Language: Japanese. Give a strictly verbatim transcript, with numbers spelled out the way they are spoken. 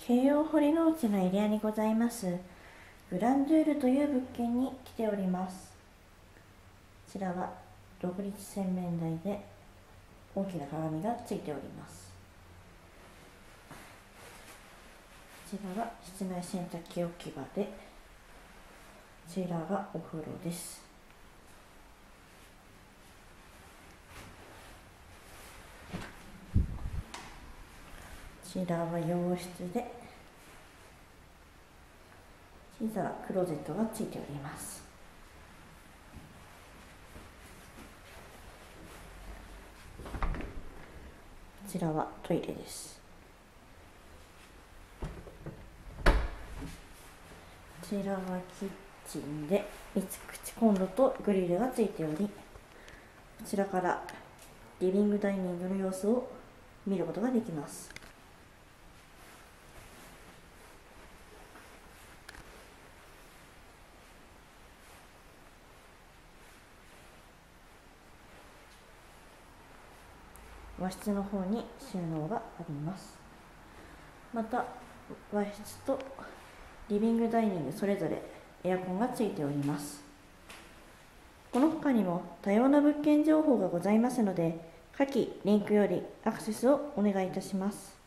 京葉堀之内のエリアにございますグランドゥールという物件に来ております。こちらは独立洗面台で大きな鏡がついております。こちらが室内洗濯機置き場で、こちらがお風呂です。こちらは洋室で、小さなクローゼットがついております。こちらはトイレです。こちらはキッチンで三つ口コンロとグリルがついており、こちらからリビングダイニングの様子を見ることができます。和室の方に収納があります。また和室とリビングダイニングそれぞれエアコンがついております。この他にも多様な物件情報がございますので、下記リンクよりアクセスをお願いいたします。